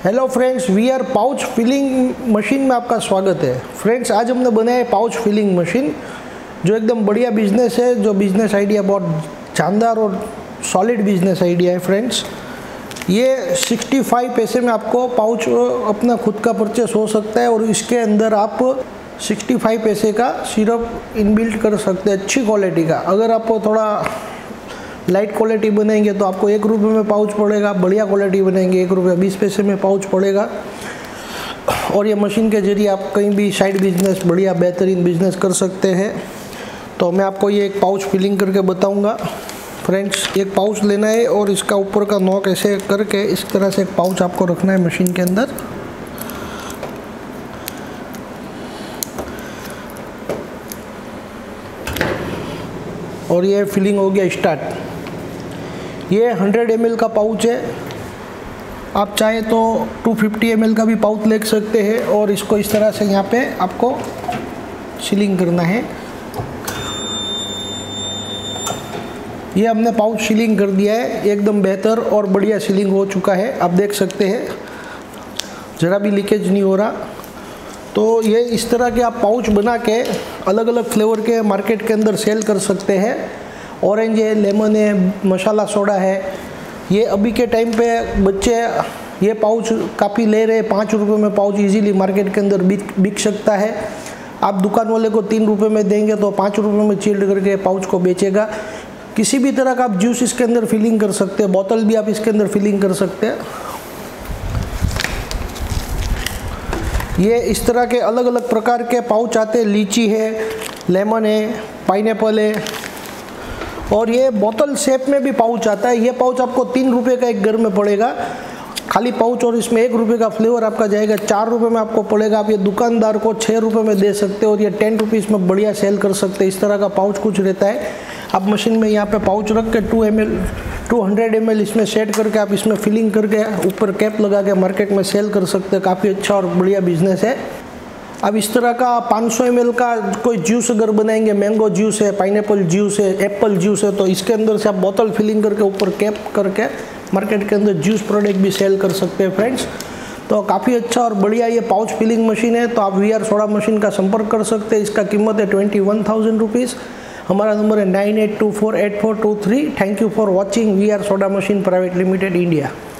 Hello friends, we are pouch filling machine में आपका स्वागत है। फ्रेंड्स, आज हमने बनाया है पाउच फिलिंग मशीन, जो एकदम बढ़िया बिजनेस है। जो बिजनेस आइडिया बहुत शानदार और सॉलिड बिजनेस आइडिया है। फ्रेंड्स, ये 65 पैसे में आपको पाउच अपना खुद का परचेस हो सकता है और इसके अंदर आप 65 पैसे का सिरप इनबिल्ट कर सकते हैं अच्छी क्वालिटी का। अगर आप थोड़ा लाइट क्वालिटी बनाएंगे तो आपको 1 रुपये में पाउच पड़ेगा। बढ़िया क्वालिटी बनाएंगे 1 रुपये 20 पैसे में पाउच पड़ेगा। और ये मशीन के जरिए आप कहीं भी साइड बिजनेस बढ़िया बेहतरीन बिजनेस कर सकते हैं। तो मैं आपको ये एक पाउच फिलिंग करके बताऊंगा। फ्रेंड्स, एक पाउच लेना है और इसका ऊपर का नॉक ऐसे करके इस तरह से एक पाउच आपको रखना है मशीन के अंदर। और ये फिलिंग हो गया स्टार्ट। ये 100 ml का पाउच है। आप चाहे तो 250 ml का भी पाउच ले सकते हैं और इसको इस तरह से यहाँ पे आपको सीलिंग करना है। ये हमने पाउच सीलिंग कर दिया है, एकदम बेहतर और बढ़िया सीलिंग हो चुका है। आप देख सकते हैं ज़रा भी लीकेज नहीं हो रहा। तो ये इस तरह के आप पाउच बना के अलग अलग फ्लेवर के मार्केट के अंदर सेल कर सकते हैं। ऑरेंज है, लेमन है, मसाला सोडा है। ये अभी के टाइम पे बच्चे ये पाउच काफ़ी ले रहे हैं। 5 रुपये में पाउच इजीली मार्केट के अंदर बिक सकता है। आप दुकान वाले को 3 रुपये में देंगे तो 5 रुपये में चिल्ड करके पाउच को बेचेगा। किसी भी तरह का आप जूस इसके अंदर फिलिंग कर सकते हैं, बोतल भी आप इसके अंदर फिलिंग कर सकते हैं। ये इस तरह के अलग अलग प्रकार के पाउच आते हैं। लीची है, लेमन है, पाइनएप्पल है और ये बोतल शेप में भी पाउच आता है। ये पाउच आपको 3 रुपये का एक घर में पड़ेगा, खाली पाउच। और इसमें 1 रुपये का फ्लेवर आपका जाएगा, 4 रुपये में आपको पड़ेगा। आप ये दुकानदार को 6 रुपये में दे सकते हो और ये 10 रुपीज़ में बढ़िया सेल कर सकते हैं। इस तरह का पाउच कुछ रहता है। आप मशीन में यहाँ पे पाउच रख के 200 ml इसमें सेट करके आप इसमें फिलिंग करके ऊपर कैप लगा के मार्केट में सेल कर सकते हैं। काफ़ी अच्छा और बढ़िया बिजनेस है। अब इस तरह का 500 ml का कोई जूस अगर बनाएंगे, मैंगो जूस है, पाइनएप्पल जूस है, एप्पल जूस है, तो इसके अंदर से आप बोतल फिलिंग करके ऊपर कैप करके मार्केट के अंदर जूस प्रोडक्ट भी सेल कर सकते हैं। फ्रेंड्स, तो काफ़ी अच्छा और बढ़िया ये पाउच फिलिंग मशीन है। तो आप वी आर सोडा मशीन का संपर्क कर सकते हैं। इसका कीमत है 21,000 रुपीज़। हमारा नंबर है 98248423। Thank you for watching we are soda machine private limited India.